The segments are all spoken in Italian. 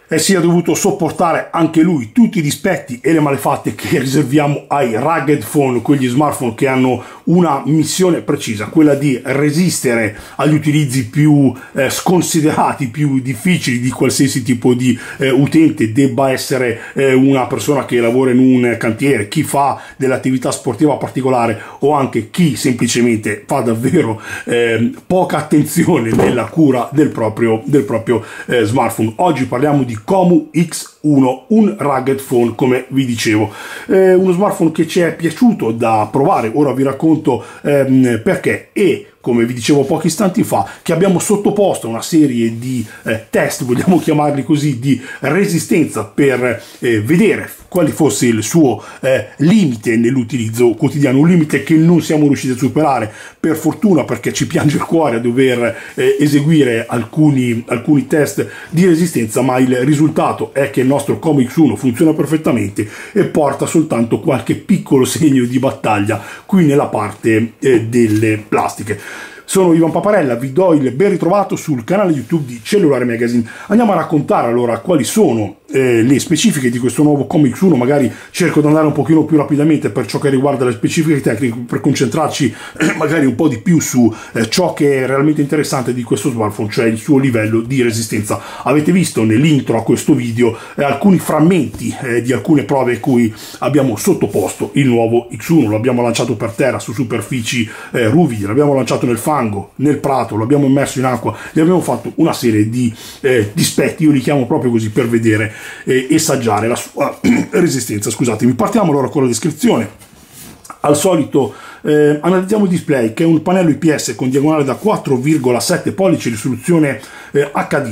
e sia dovuto sopportare anche lui tutti i dispetti e le malefatte che riserviamo ai rugged phone, quegli smartphone che hanno una missione precisa, quella di resistere agli utilizzi più sconsiderati, più difficili di qualsiasi tipo di utente, debba essere una persona che lavora in un cantiere, chi fa dell'attività sportiva particolare o anche chi semplicemente fa davvero poca attenzione nella cura del proprio smartphone. Oggi parliamo di Komu X1, un rugged phone, come vi dicevo, uno smartphone che ci è piaciuto da provare. Ora vi racconto perché, e come vi dicevo pochi istanti fa, che abbiamo sottoposto a una serie di test, vogliamo chiamarli così, di resistenza per vedere quale fosse il suo limite nell'utilizzo quotidiano, un limite che non siamo riusciti a superare, per fortuna, perché ci piange il cuore a dover eseguire alcuni test di resistenza, ma il risultato è che il nostro Komu X1 funziona perfettamente e porta soltanto qualche piccolo segno di battaglia qui nella parte delle plastiche. Sono Ivan Paparella, vi do il ben ritrovato sul canale YouTube di Cellulare Magazine. Andiamo a raccontare allora quali sono le specifiche di questo nuovo Komu X1. Magari cerco di andare un pochino più rapidamente per ciò che riguarda le specifiche tecniche, per concentrarci magari un po' di più su ciò che è realmente interessante di questo smartphone, cioè il suo livello di resistenza. Avete visto nell'intro a questo video alcuni frammenti di alcune prove a cui abbiamo sottoposto il nuovo X1. Lo abbiamo lanciato per terra su superfici ruvide, l'abbiamo lanciato nel fango, nel prato, l'abbiamo immerso in acqua, gli abbiamo fatto una serie di dispetti, io li chiamo proprio così, per vedere e saggiare la sua resistenza. Scusatemi. Partiamo allora con la descrizione. Al solito analizziamo il display, che è un pannello IPS con diagonale da 4,7 pollici, risoluzione HD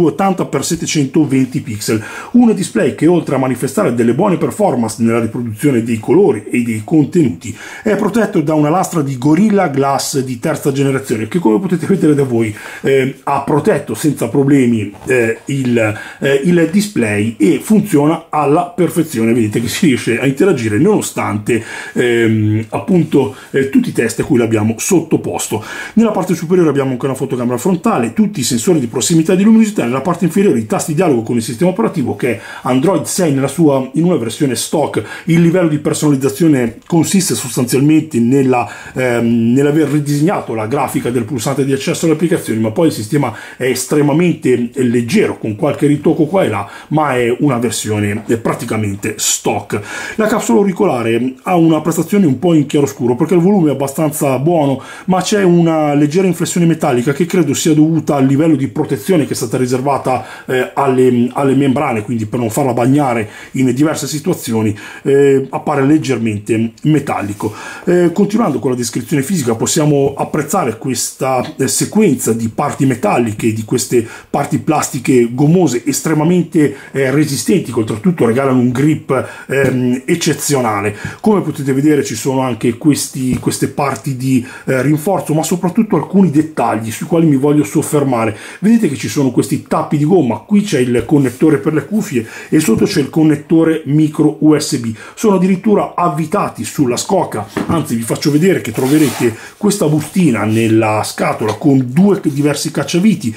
1280x720 pixel, un display che oltre a manifestare delle buone performance nella riproduzione dei colori e dei contenuti è protetto da una lastra di Gorilla Glass di terza generazione che, come potete vedere da voi, ha protetto senza problemi il display e funziona alla perfezione. Vedete che si riesce a interagire nonostante appunto tutti i test a cui l'abbiamo sottoposto. Nella parte superiore abbiamo anche una fotocamera frontale, tutti i sensori di prossimità e di luminosità. Nella parte inferiore i tasti dialogo con il sistema operativo, che è Android 6 in una versione stock. Il livello di personalizzazione consiste sostanzialmente nell'aver ridisegnato la grafica del pulsante di accesso alle applicazioni, ma poi il sistema è estremamente leggero, con qualche ritocco qua e là, ma è una versione praticamente stock. La capsula auricolare ha una prestazione un po' in chiaroscuro perché il volume è abbastanza buono, ma c'è una leggera inflessione metallica che credo sia dovuta al livello di protezione che è stata riservata alle membrane, quindi per non farla bagnare in diverse situazioni appare leggermente metallico. Continuando con la descrizione fisica, possiamo apprezzare questa sequenza di parti metalliche, di queste parti plastiche gommose estremamente resistenti, che oltretutto regalano un grip eccezionale. Come potete vedere ci sono anche queste parti di rinforzo, ma soprattutto alcuni dettagli sui quali mi voglio soffermare. Vedete che ci sono questi tappi di gomma, qui c'è il connettore per le cuffie e sotto c'è il connettore micro USB, sono addirittura avvitati sulla scocca. Anzi, vi faccio vedere che troverete questa bustina nella scatola con due diversi cacciaviti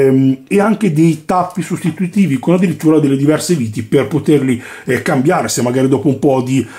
e anche dei tappi sostitutivi con addirittura delle diverse viti per poterli cambiare se magari dopo un po' di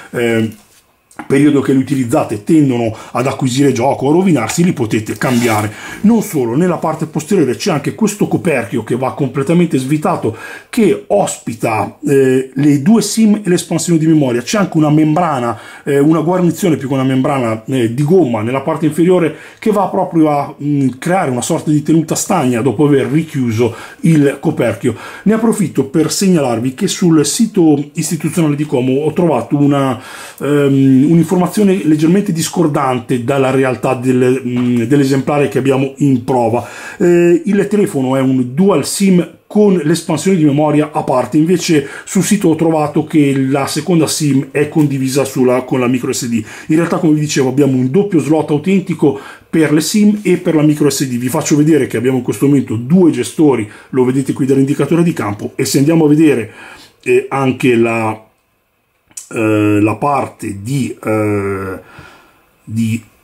periodo che li utilizzate tendono ad acquisire gioco o rovinarsi, li potete cambiare. Non solo, nella parte posteriore c'è anche questo coperchio che va completamente svitato, che ospita le due SIM e l'espansione di memoria. C'è anche una membrana, una guarnizione più che una membrana di gomma nella parte inferiore, che va proprio a creare una sorta di tenuta stagna dopo aver richiuso il coperchio. Ne approfitto per segnalarvi che sul sito istituzionale di Komu ho trovato un'informazione leggermente discordante dalla realtà dell'esemplare che abbiamo in prova. Il telefono è un dual SIM con l'espansione di memoria a parte, invece sul sito ho trovato che la seconda SIM è condivisa con la micro SD. In realtà, come vi dicevo, abbiamo un doppio slot autentico per le SIM e per la micro SD. Vi faccio vedere che abbiamo in questo momento due gestori, lo vedete qui dall'indicatore di campo, e se andiamo a vedere anche la parte di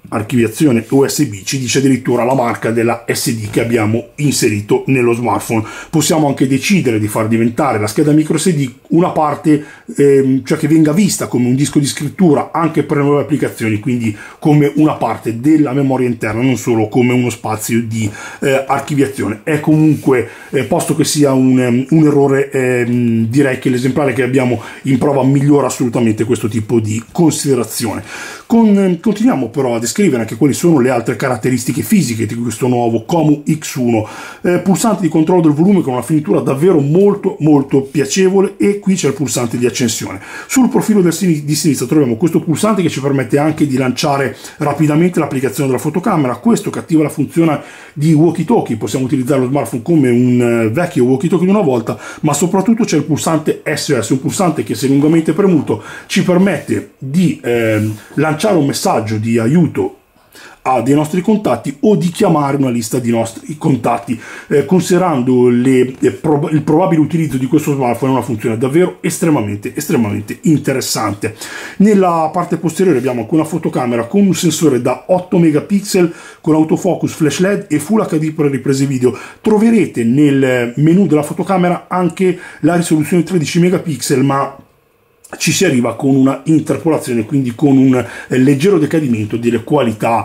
archiviazione USB, ci dice addirittura la marca della SD che abbiamo inserito nello smartphone. Possiamo anche decidere di far diventare la scheda micro SD una parte, cioè che venga vista come un disco di scrittura anche per le nuove applicazioni, quindi come una parte della memoria interna, non solo come uno spazio di archiviazione. È comunque, posto che sia un errore, direi che l'esemplare che abbiamo in prova migliora assolutamente questo tipo di considerazione. Continuiamo però a descrivere anche quali sono le altre caratteristiche fisiche di questo nuovo Komu X1. Pulsante di controllo del volume con una finitura davvero molto piacevole, e qui c'è il pulsante di accensione. Sul profilo di sinistra troviamo questo pulsante che ci permette anche di lanciare rapidamente l'applicazione della fotocamera. Questo che attiva la funzione di walkie-talkie, possiamo utilizzare lo smartphone come un vecchio walkie-talkie di una volta, ma soprattutto c'è il pulsante SOS, un pulsante che, se lungamente premuto, ci permette di lanciare un messaggio di aiuto a dei nostri contatti o di chiamare una lista di nostri contatti. Considerando il probabile utilizzo di questo smartphone, è una funzione davvero estremamente interessante. Nella parte posteriore abbiamo anche una fotocamera con un sensore da 8 megapixel con autofocus flash LED e Full HD per le riprese video. Troverete nel menu della fotocamera anche la risoluzione 13 megapixel, ma ci si arriva con una interpolazione, quindi con un leggero decadimento delle qualità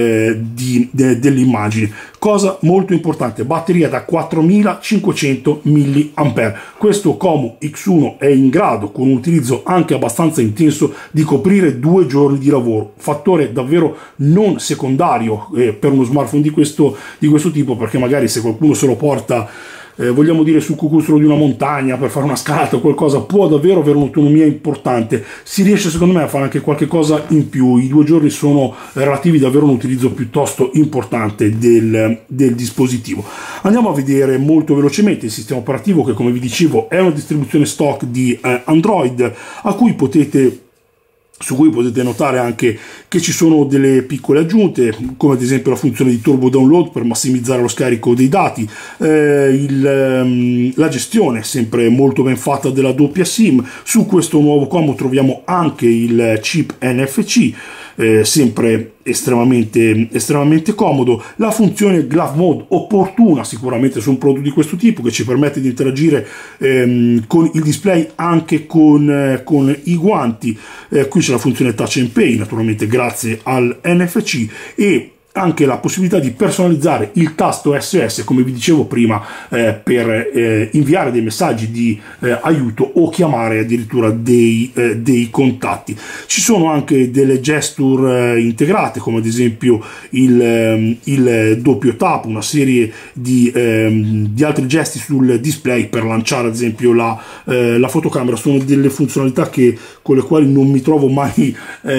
delle immagini. Cosa molto importante: batteria da 4500 mAh. Questo Komu X1 è in grado, con un utilizzo anche abbastanza intenso, di coprire 2 giorni di lavoro, fattore davvero non secondario per uno smartphone di questo tipo, perché magari se qualcuno se lo porta, vogliamo dire, sul cucuzzolo di una montagna per fare una scalata o qualcosa, può davvero avere un'autonomia importante. Si riesce secondo me a fare anche qualche cosa in più. I 2 giorni sono relativi davvero a un utilizzo piuttosto importante del dispositivo. Andiamo a vedere molto velocemente il sistema operativo, che, come vi dicevo, è una distribuzione stock di Android, su cui potete notare anche che ci sono delle piccole aggiunte, come ad esempio la funzione di turbo download per massimizzare lo scarico dei dati, la gestione sempre molto ben fatta della doppia SIM. Su questo nuovo Komu troviamo anche il chip NFC, sempre estremamente comodo. La funzione Glove Mode, opportuna sicuramente su un prodotto di questo tipo, che ci permette di interagire con il display anche con i guanti. Qui c'è la funzione Touch and Pay, naturalmente grazie al NFC, e anche la possibilità di personalizzare il tasto SOS, come vi dicevo prima, per inviare dei messaggi di aiuto o chiamare addirittura dei contatti. Ci sono anche delle gesture integrate, come ad esempio il doppio tap, una serie di altri gesti sul display per lanciare ad esempio la fotocamera. Sono delle funzionalità con le quali non mi trovo mai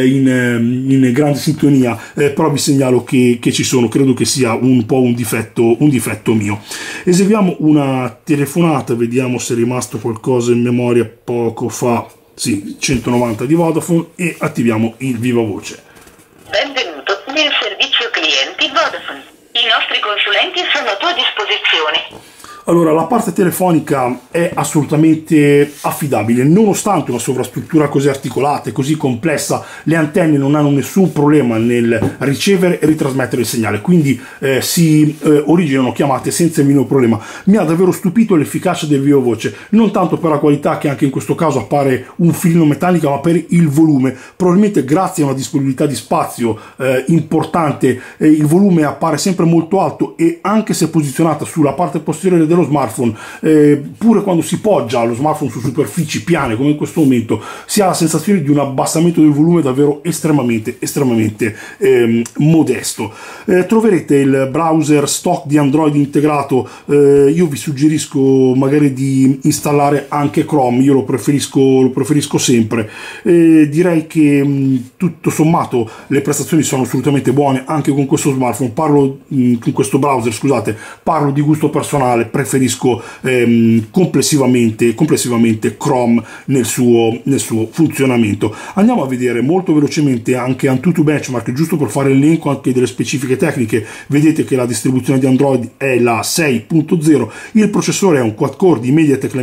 in grande sintonia, però vi segnalo che ci sono. Credo che sia un po' un difetto mio. Eseguiamo una telefonata, vediamo se è rimasto qualcosa in memoria poco fa. Sì, 190 di Vodafone, e attiviamo il viva voce. Benvenuto nel servizio clienti Vodafone. I nostri consulenti sono a tua disposizione. Allora, la parte telefonica è assolutamente affidabile, nonostante una sovrastruttura così articolata e così complessa. Le antenne non hanno nessun problema nel ricevere e ritrasmettere il segnale, quindi si originano chiamate senza il minimo problema. Mi ha davvero stupito l'efficacia del viva voce, non tanto per la qualità, che anche in questo caso appare un filino metallica, ma per il volume. Probabilmente grazie a una disponibilità di spazio importante, il volume appare sempre molto alto, e anche se posizionata sulla parte posteriore dello smartphone, pure quando si poggia lo smartphone su superfici piane come in questo momento, si ha la sensazione di un abbassamento del volume davvero estremamente modesto. Troverete il browser stock di Android integrato. Io vi suggerisco magari di installare anche Chrome, io lo preferisco sempre. Direi che tutto sommato le prestazioni sono assolutamente buone anche con questo smartphone. Con questo browser, scusate, parlo di gusto personale, preferisco complessivamente Chrome nel suo funzionamento. Andiamo a vedere molto velocemente anche Antutu Benchmark, giusto per fare l'elenco anche delle specifiche tecniche. Vedete che la distribuzione di Android è la 6.0, il processore è un quad-core di MediaTek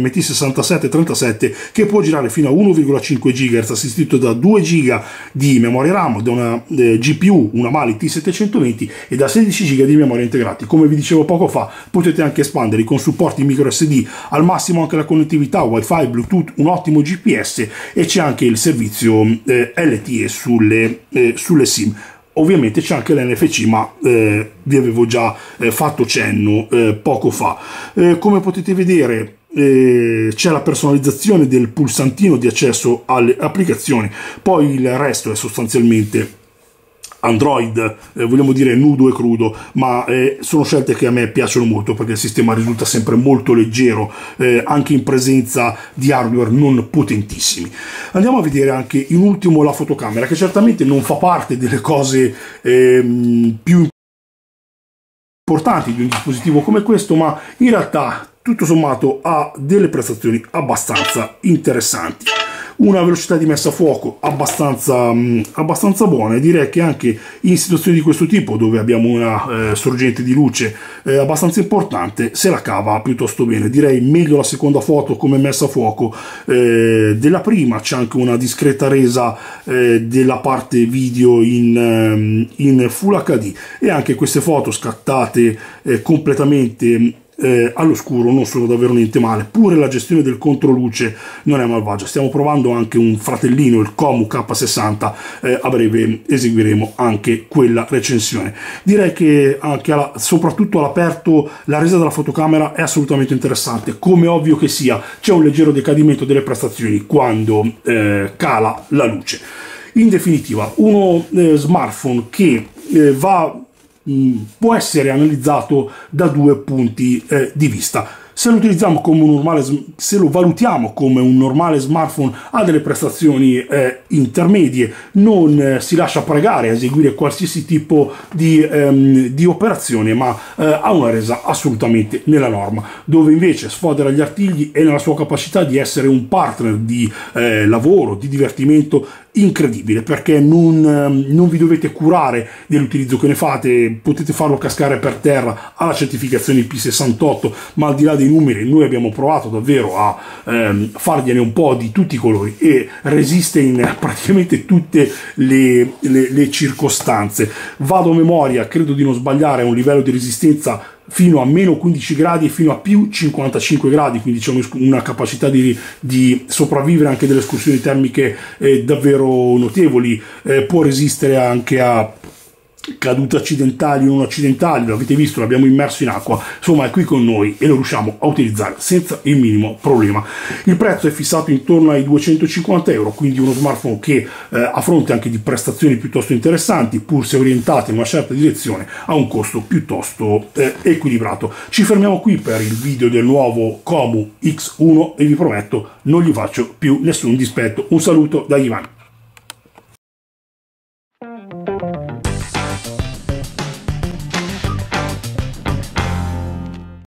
MT6737 che può girare fino a 1,5 GHz, assistito da 2 GB di memoria RAM, da una GPU, una Mali T720 e da 16 GB di memoria integrati. Come vi dicevo poco fa, potete anche espanderli con supporti micro SD, al massimo anche la connettività Wi-Fi, Bluetooth, un ottimo GPS, e c'è anche il servizio LTE sulle SIM. Ovviamente c'è anche l'NFC, ma vi avevo già fatto cenno poco fa. Come potete vedere, c'è la personalizzazione del pulsantino di accesso alle applicazioni, poi il resto è sostanzialmente Android, vogliamo dire nudo e crudo, ma sono scelte che a me piacciono molto perché il sistema risulta sempre molto leggero, anche in presenza di hardware non potentissimi. Andiamo a vedere anche in ultimo la fotocamera, che certamente non fa parte delle cose più importanti di un dispositivo come questo, ma in realtà tutto sommato ha delle prestazioni abbastanza interessanti. Una velocità di messa a fuoco abbastanza buona, e direi che anche in situazioni di questo tipo, dove abbiamo una sorgente di luce abbastanza importante, se la cava piuttosto bene. Direi meglio la seconda foto come messa a fuoco della prima. C'è anche una discreta resa della parte video in Full HD, e anche queste foto scattate completamente all'oscuro non sono davvero niente male. Pure la gestione del controluce non è malvagia. Stiamo provando anche un fratellino, il Komu K60, a breve eseguiremo anche quella recensione. Direi che anche soprattutto all'aperto la resa della fotocamera è assolutamente interessante. Come ovvio che sia, c'è un leggero decadimento delle prestazioni quando cala la luce. In definitiva, uno smartphone che può essere analizzato da due punti di vista. Se lo utilizziamo come se lo valutiamo come un normale smartphone, ha delle prestazioni intermedie, non si lascia pregare a eseguire qualsiasi tipo di operazione, ma ha una resa assolutamente nella norma, dove invece sfodera gli artigli e nella sua capacità di essere un partner di lavoro, di divertimento incredibile, perché non vi dovete curare dell'utilizzo che ne fate, potete farlo cascare per terra alla certificazione IP68, ma al di là dei numeri noi abbiamo provato davvero a fargliene un po' di tutti i colori, e resiste in praticamente tutte le circostanze. Vado a memoria, credo di non sbagliare, a un livello di resistenza fino a meno 15 gradi e fino a più 55 gradi, quindi c'è una capacità di sopravvivere anche delle escursioni termiche davvero notevoli. Può resistere anche a cadute accidentali o non accidentali, l'avete visto, l'abbiamo immerso in acqua, insomma è qui con noi e lo riusciamo a utilizzare senza il minimo problema. Il prezzo è fissato intorno ai 250 euro, quindi uno smartphone che a fronte anche di prestazioni piuttosto interessanti, pur se orientate in una certa direzione, ha un costo piuttosto equilibrato. Ci fermiamo qui per il video del nuovo Komu X1 e vi prometto non gli faccio più nessun dispetto. Un saluto da Ivan.